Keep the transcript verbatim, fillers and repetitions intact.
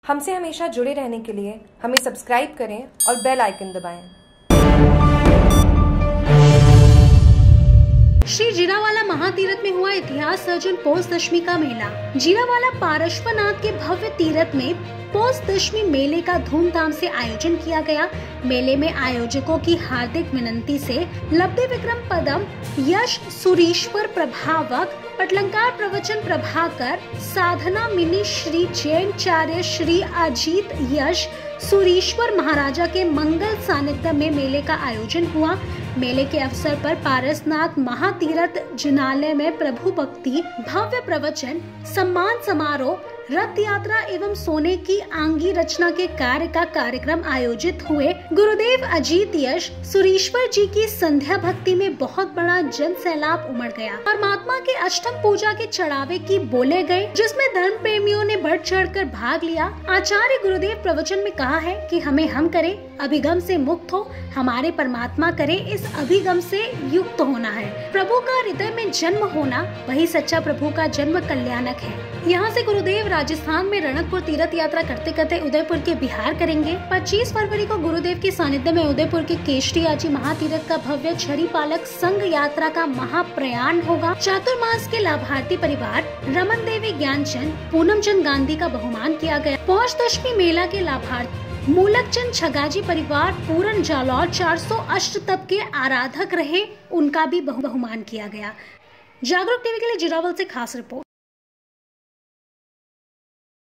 हमसे हमेशा जुड़े रहने के लिए हमें सब्सक्राइब करें और बेल आइकन दबाएं। श्री जीरावाला महातीरथ में हुआ इतिहास सर्जन पौष दशमी का मेला। जीरावाला पार्श्वनाथ के भव्य तीरथ में पौष दशमी मेले का धूमधाम से आयोजन किया गया। मेले में आयोजकों की हार्दिक विनंती से लब्धि विक्रम पदम यश सुरीश्वर प्रभावक पटलंकार प्रवचन प्रभाकर साधना मिनी श्री जैनचार्य श्री अजीत यश सुरीश्वर महाराजा के मंगल सानिध्य में मेले का आयोजन हुआ। मेले के अवसर पर पारसनाथ महातीरथ जिनालय में प्रभु भक्ति भव्य प्रवचन सम्मान समारोह रथ यात्रा एवं सोने की आंगी रचना के कार्य का कार्यक्रम आयोजित हुए। गुरुदेव अजीत यश सुरीश्वर जी की संध्या भक्ति में बहुत बड़ा जन सैलाब उमड़ गया। परमात्मा के अष्टम पूजा के चढ़ावे की बोले गए, जिसमें धर्म प्रेमियों ने बढ़ चढ़ कर भाग लिया। आचार्य गुरुदेव प्रवचन में कहा है कि हमें हम करे अभिगम से मुक्त हो, हमारे परमात्मा करे इस अभिगम से युक्त होना है। प्रभु का हृदय में जन्म होना वही सच्चा प्रभु का जन्म कल्याणक है। यहाँ से गुरुदेव राजस्थान में रणकपुर तीर्थ यात्रा करते करते उदयपुर के बिहार करेंगे। पच्चीस फरवरी को गुरुदेव के सानिध्य में उदयपुर के केशरियाजी महातीरथ का भव्य छड़ी पालक संघ यात्रा का महाप्रयाण होगा। चातुर्मास के लाभार्थी परिवार रमन देवी ज्ञानचंद पूनम चंद गांधी का बहुमान किया गया। पौष दशमी मेला के लाभार्थी मूलक चंद छगाजी परिवार पूरन जालौर चार सौ अष्ट तप के आराधक रहे, उनका भी बहुमान किया गया। जागरूक टीवी के लिए जीरावल से खास रिपोर्ट।